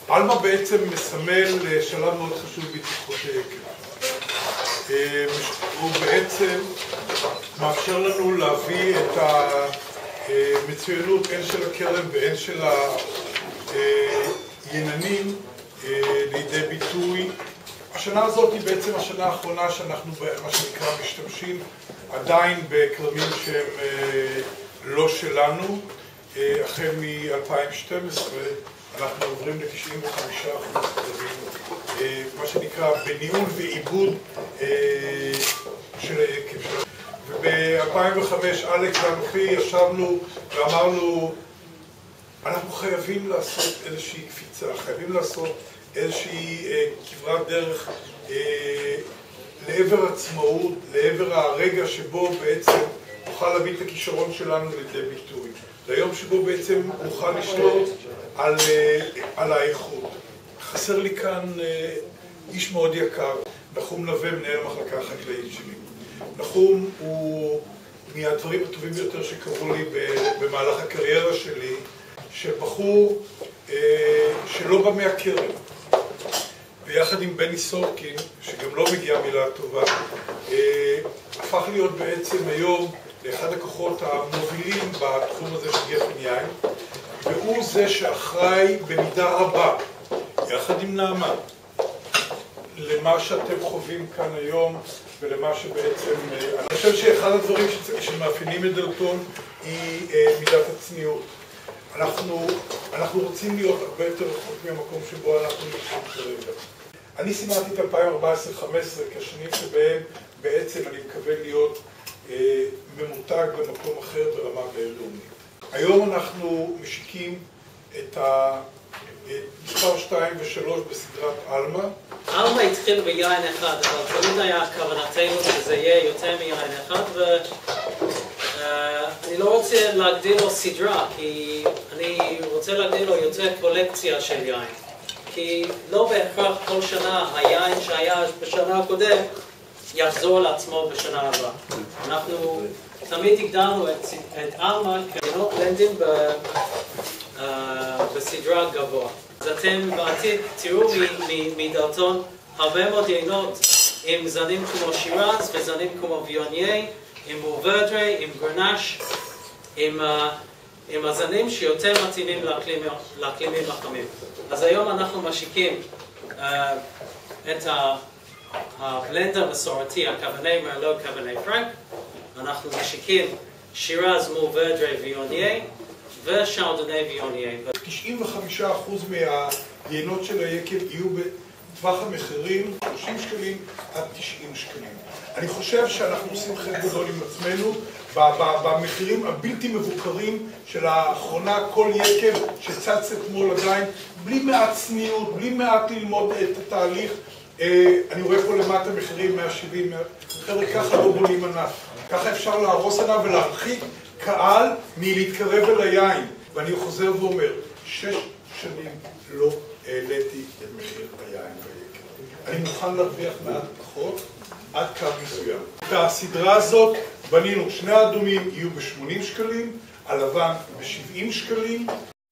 אלמה בעצם מסמל שלב מאוד חשוב בהתפתחות היקב. הוא בעצם מאפשר לנו להביא את המצוינות הן של הכרם והן של היננים לידי ביטוי. השנה הזאת היא בעצם השנה האחרונה שאנחנו מה שנקרא משתמשים עדיין בכרמים שהם לא שלנו. החל מ-2012 אנחנו עוברים ל-95% כרמים, מה שנקרא בניהול ועיבוד של היקב שלנו. וב-2005 אלכס ואנוכי ישבנו ואמרנו, אנחנו חייבים לעשות איזושהי קפיצה, חייבים לעשות איזושהי כברת דרך לעבר עצמאות, לעבר הרגע שבו בעצם נוכל להביא את הכישרון שלנו לידי ביטוי. ליום שבו בעצם נוכל לשלוט על האיכות. חסר לי כאן איש מאוד יקר, נחום נווה, מנהל המחלקה החקלאית שלי. נחום הוא מהדברים הטובים ביותר שקרו לי במהלך הקריירה שלי, שבחור שלא בא מהכרם, ויחד עם בני סורקין, שגם לא מגיעה מילה טובה, הפך להיות בעצם היום לאחד הכוחות המובילים בתחום הזה של גפן יין, והוא זה שאחראי במידה רבה, יחד עם נעמה, למה שאתם חווים כאן היום ולמה שבעצם... אני חושב שאחד הדברים שמאפיינים את דלתון היא מידת הצניעות. אנחנו רוצים להיות הרבה יותר רחוק מהמקום שבו אנחנו נמצאים כרגע. אני סימנתי את 2014-2015 כשנים שבהם בעצם אני מקווה להיות ממותג במקום אחר ברמה בינלאומית. היום אנחנו משיקים את מספר 2 ו-3 בסדרת אלמה. אלמה התחיל ביין אחד, אבל תמיד היה כוונתנו שזה יהיה יותר מיין אחד, ואני לא רוצה להגדיל לו סדרה, כי אני רוצה להגדיל לו יותר קולקציה של יין. כי לא בהכרח כל שנה היין שהיה בשנה הקודם יחזור לעצמו בשנה הבאה. אנחנו תמיד הגדרנו את אלמה כיינות בלנדים בסדרה גבוה. אז אתם בעתיד תראו מדלתון הרבה מאוד יינות עם זנים כמו שירז וזנים כמו ויוניה, עם מורברדרי, עם גרנש, עם הזנים שיותר מתאימים לאקלימים החמים. אז היום אנחנו משיקים את הבלנד המסורתי, הקברני מרלוט, קברני פרנק. אנחנו משיקים שירז, מורברדרי ויוניה ושרדוני ויוניה. 95% מהיינות של היקב יהיו בטווח המחירים 30 שקלים עד 90 שקלים. אני חושב שאנחנו עושים חלק גדול עם עצמנו במחירים הבלתי מבוקרים של האחרונה, כל יקב שצץ אתמול עדיין, בלי מעט צניעות, בלי מעט ללמוד את התהליך. אני רואה פה למטה מחירים 170, חבר'ה, ככה לא בונים ענף. ככה אפשר להרוס ענף ולהרחיק קהל מלהתקרב אל היין. ואני חוזר ואומר, 6 שנים לא העליתי את מחיר היין ביקב. אני מוכן להרוויח מעט פחות עד קו מסוים. את הסדרה הזאת בנינו, שני האדומים יהיו ב-80 שקלים, הלבן ב-70 שקלים.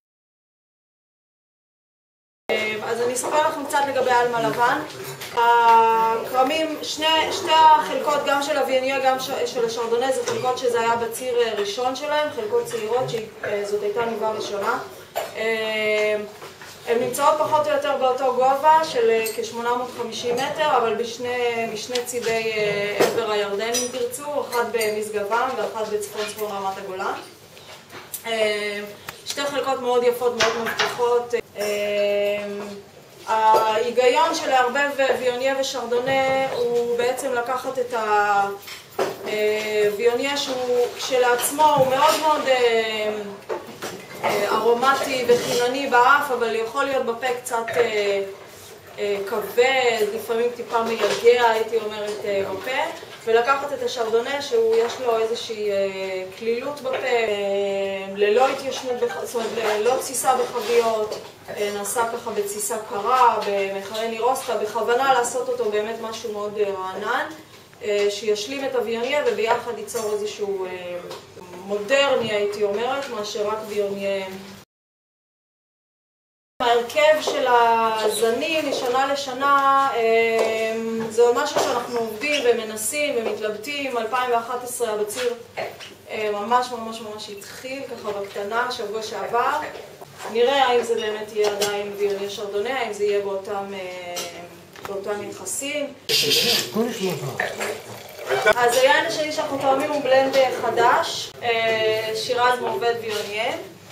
אז אני אספר לכם קצת לגבי אלמה לבן. הכרמים, שתי החלקות, גם של הוויוניה, גם של השרדונה, זה חלקות שזה היה בציר ראשון שלהם, חלקות צעירות, שזאת הייתה ניבה ראשונה. הן נמצאות פחות או יותר באותו גובה של כ-850 מטר, אבל משני צידי עבר הירדן אם תרצו, אחת במשגבם ואחת בצפון רמת הגולן. שתי חלקות מאוד יפות, מאוד מבטיחות. ההיגיון של לערבב ויוניה ושרדונה הוא בעצם לקחת את הוויוניה שהוא כשלעצמו הוא מאוד מאוד ארומטי וחינני באף, אבל יכול להיות בפה קצת כבד, לפעמים טיפה מייגע, הייתי אומרת, בפה, ולקחת את השרדונה שהוא יש לו איזושהי כלילות בפה, ללא התיישנות, זאת אומרת ללא תסיסה בחביות, נעשה ככה בתסיסה קרה, במחרי נירוסטה, בכוונה לעשות אותו באמת משהו מאוד רענן, שישלים את הוויוניה וביחד ייצור איזשהו מודרני, הייתי אומרת, מאשר רק ויוניה ההרכב של הזנים משנה לשנה זה עוד משהו שאנחנו עובדים ומנסים ומתלבטים. 2011 הבציר ממש התחיל ככה בקטנה, שבוע שעבר. נראה האם זה באמת יהיה עדיין ויוני שרדונה, האם זה יהיה באותם יחסים. אז היין השני שאנחנו תואמים הוא בלנד חדש, שירז מעובד ויוניה,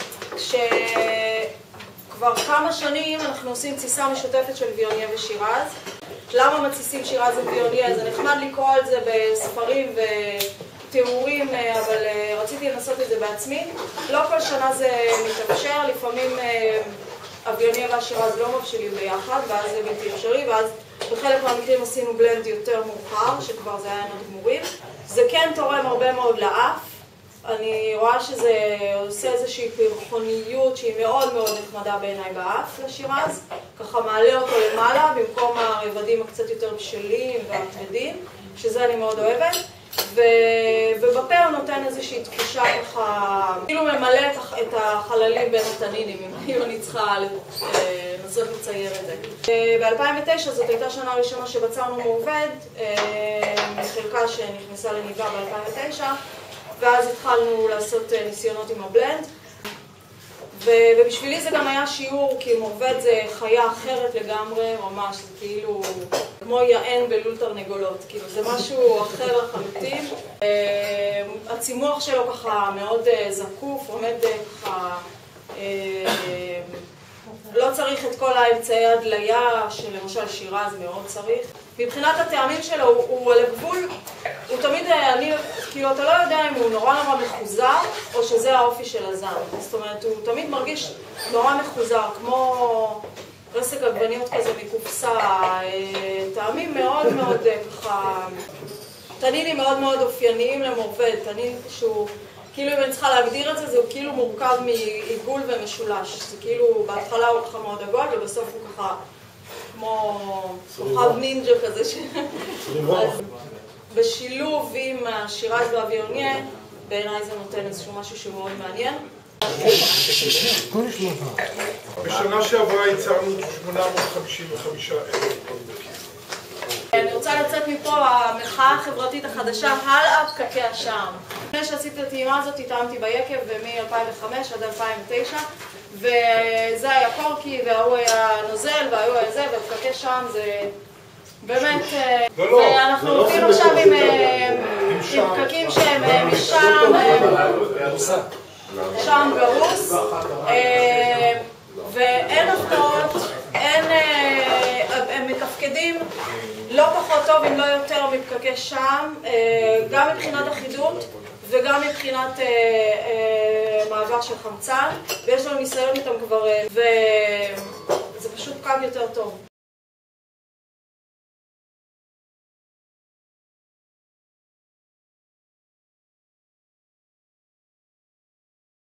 כבר כמה שנים אנחנו עושים תסיסה משותפת של ויוניה ושירז. למה מתסיסים שירז וויוניה? זה נחמד לקרוא על זה בספרים ותיאורים, אבל רציתי לנסות את זה בעצמי. לא כל שנה זה מתאפשר, לפעמים הוויוניה והשירז לא מבשילים ביחד, ואז זה בלתי אפשרי, ואז בחלק מהמקרים עשינו בלנד יותר מאוחר, שכבר זה היה עינות גמורים. זה כן תורם הרבה מאוד לאף. אני רואה שזה עושה איזושהי פרחוניות שהיא מאוד נחמדה בעיניי באף לשירז, ככה מעלה אותו למעלה במקום הרבדים הקצת יותר בשלים והכבדים, שזה אני מאוד אוהבת, ובפה הוא נותן איזושהי תחושה ככה, כאילו ממלא את החללים בין התנינים, אם אני צריכה לנסות לצייר את זה. ב-2009 זאת הייתה שנה הראשונה שבצרנו מעובד, מחלקה שנכנסה לניבה ב-2009, ואז התחלנו לעשות ניסיונות עם הבלנד, ובשבילי זה גם היה שיעור, כי מעובד זה חיה אחרת לגמרי, ממש, זה כאילו כמו יען בלול תרנגולות, כאילו זה משהו אחר לחלוטין. הצימוח שלו ככה מאוד זקוף, עומד ככה, לא צריך את כל האמצעי הדליה שלמשל שירז מאוד צריך. מבחינת הטעמים שלו הוא על הגבול, הוא תמיד, כאילו אתה לא יודע אם הוא נורא מחוזר או שזה האופי של הזן. זאת אומרת, הוא תמיד מרגיש נורא מחוזר, כמו רסק עגבניות כזה מקופסה, טעמים מאוד ככה, תנינים מאוד אופייניים למעובד, תנין שהוא, כאילו אם אני צריכה להגדיר את זה, זה כאילו מורכב מעיגול ומשולש. זה כאילו, בהתחלה הוא ככה מאוד עגול ובסוף הוא ככה כמו כוכב נינג'ה כזה בשילוב עם השירז והוויוניה, בעיניי זה נותן איזשהו משהו שהוא מאוד מעניין. בשנה שעברה ייצרנו 855,000 טון בכיס. אני רוצה לצאת מפה, המחאה החברתית החדשה, הלאה פקקי השעם. לפני שעשיתי את הטעימה הזאת, התאמתי ביקב מ-2005 עד 2009, וזה היה קורקי, והוא היה נוזל, והוא היה זה, ופקקי שעם זה באמת... ואנחנו עובדים עכשיו עם פקקים שהם משם, שם גרוס, ואין הפתעות, הם מתפקדים לא פחות טוב אם לא יותר מפקקי שם, גם מבחינת אחידות וגם מבחינת מעבר של חמצן, ויש לנו ניסיון איתם כבר, וזה פשוט פקק יותר טוב.